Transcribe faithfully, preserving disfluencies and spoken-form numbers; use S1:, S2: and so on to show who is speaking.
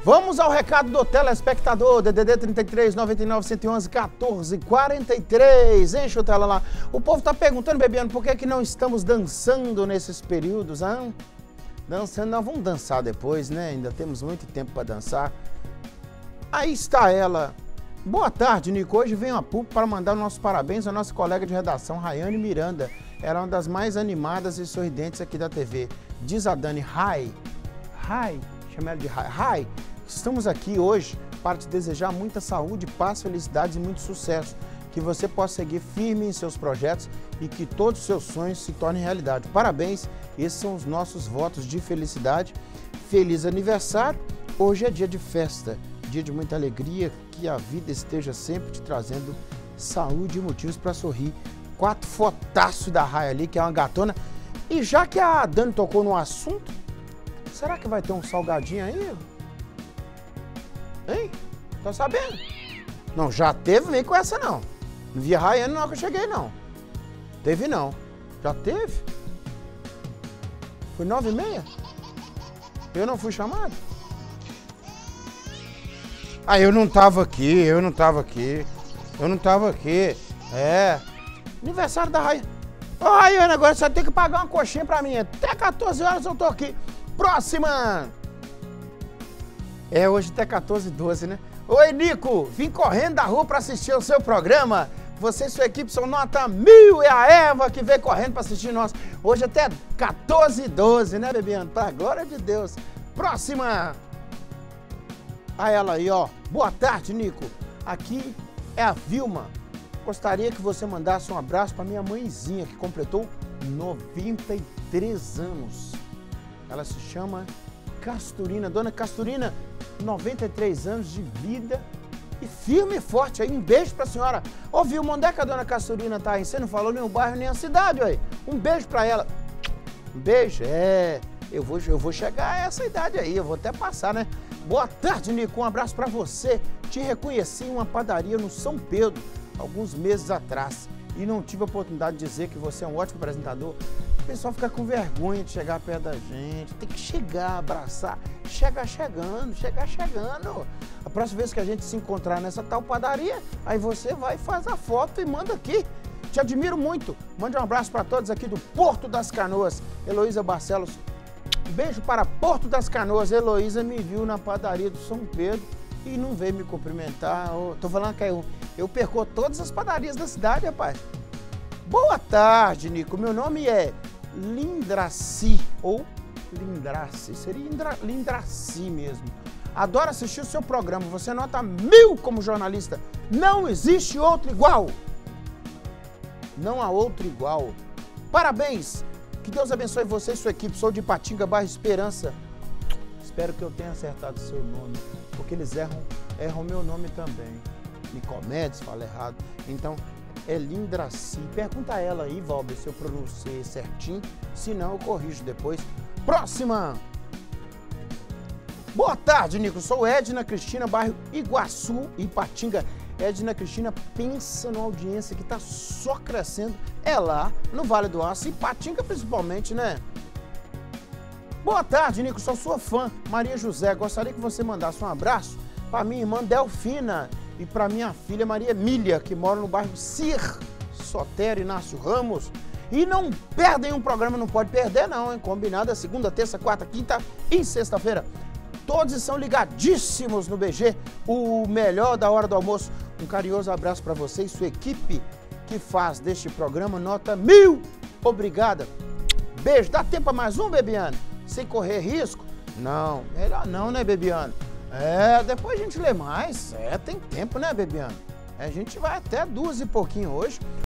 S1: Vamos ao recado do telespectador, D D D trinta e três, noventa e nove, cento e onze, quatorze, quarenta e três. Enche o tela lá. O povo tá perguntando, Bebiano, por que que não estamos dançando nesses períodos, hein? Dançando, nós vamos dançar depois, né? Ainda temos muito tempo para dançar. Aí está ela. Boa tarde, Nico. Hoje vem a público para mandar nossos parabéns à nossa colega de redação, Rayane Miranda. Ela é uma das mais animadas e sorridentes aqui da T V. Diz a Dani, Rai, Rai, chama ela de Rai, Rai. Estamos aqui hoje para te desejar muita saúde, paz, felicidade e muito sucesso. Que você possa seguir firme em seus projetos e que todos os seus sonhos se tornem realidade. Parabéns, esses são os nossos votos de felicidade. Feliz aniversário, hoje é dia de festa, dia de muita alegria, que a vida esteja sempre te trazendo saúde e motivos para sorrir. Quatro fotaços da Raia ali, que é uma gatona. E já que a Dani tocou no assunto, será que vai ter um salgadinho aí? Hein? Tá sabendo? Não, já teve, vem com essa não. Não vi a Rayane não que eu cheguei não. Teve não. Já teve? Foi nove e meia? Eu não fui chamado? Ah, eu não tava aqui, eu não tava aqui. Eu não tava aqui. É. Aniversário da Rayane. Ô Rayane, agora você tem que pagar uma coxinha pra mim. Até quatorze horas eu tô aqui. Próxima! É, hoje até quatorze e doze, né? Oi, Nico! Vim correndo da rua para assistir ao seu programa. Você e sua equipe são nota mil. É a Eva que veio correndo para assistir nós. Hoje até quatorze e doze, né, Bebiano? Pra glória de Deus. Próxima! A ela aí, ó. Boa tarde, Nico. Aqui é a Vilma. Gostaria que você mandasse um abraço para minha mãezinha, que completou noventa e três anos. Ela se chama Casturina. Dona Casturina, noventa e três anos de vida e firme e forte aí. Um beijo pra senhora. Ô, Vilma, onde é que a dona Casturina tá aí? Você não falou nem o bairro, nem a cidade, aí. Um beijo pra ela. Um beijo? É, eu vou, eu vou chegar a essa idade aí, eu vou até passar, né? Boa tarde, Nico. Um abraço pra você. Te reconheci em uma padaria no São Pedro, alguns meses atrás, e não tive a oportunidade de dizer que você é um ótimo apresentador. O pessoal fica com vergonha de chegar perto da gente, tem que chegar, abraçar, chegar chegando, chegar chegando. A próxima vez que a gente se encontrar nessa tal padaria, aí você vai, faz a foto e manda aqui. Te admiro muito. Mande um abraço para todos aqui do Porto das Canoas. Heloísa Barcelos, beijo para Porto das Canoas. Heloísa me viu na padaria do São Pedro e não veio me cumprimentar. Eu tô falando que eu, eu percorro todas as padarias da cidade, rapaz. Boa tarde, Nico. Meu nome é Lindraci, ou Lindraci, seria Indra, Lindraci mesmo. Adoro assistir o seu programa, você nota mil como jornalista. Não existe outro igual. Não há outro igual. Parabéns, que Deus abençoe você e sua equipe. Sou de Ipatinga, bairro Esperança. Espero que eu tenha acertado o seu nome, porque eles erram, erram meu nome também. Nicomedes, fala errado. Então, é Lindraci. Pergunta a ela aí, Valber, se eu pronunciei certinho. Se não, eu corrijo depois. Próxima! Boa tarde, Nico. Sou Edna Cristina, bairro Iguaçu, Ipatinga. Edna Cristina, pensa numa audiência que está só crescendo. É lá, no Vale do Aço, Ipatinga principalmente, né? Boa tarde, Nico. Sou sua fã, Maria José. Gostaria que você mandasse um abraço para minha irmã Delfina e para minha filha Maria Emília, que mora no bairro Cir, Sotero Inácio Ramos. E não perdem um programa, não pode perder não, hein? Combinado, segunda, terça, quarta, quinta e sexta-feira. Todos são ligadíssimos no B G, o melhor da hora do almoço. Um carinhoso abraço para você e sua equipe que faz deste programa nota mil. Obrigada. Beijo. Dá tempo para mais um, Bebiano? Sem correr risco? Não, melhor não, né, Bebiano? É, depois a gente lê mais. É, tem tempo, né, Bebiano? A gente vai até duas e pouquinho hoje.